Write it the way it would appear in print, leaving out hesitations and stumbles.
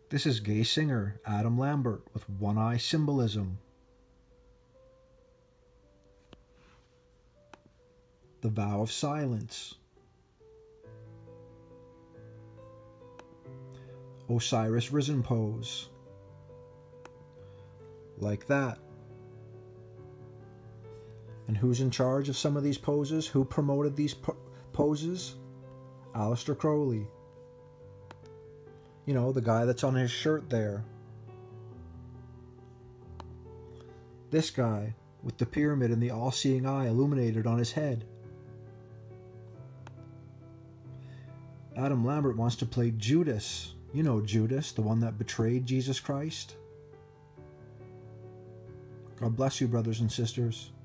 This is gay singer Adam Lambert with one eye symbolism. The vow of silence. Osiris risen pose. Like that. And who's in charge of some of these poses? Who promoted these poses? Aleister Crowley. You know, the guy that's on his shirt there. This guy with the pyramid and the all-seeing eye illuminated on his head. Adam Lambert wants to play Judas. You know Judas, the one that betrayed Jesus Christ. God bless you, brothers and sisters.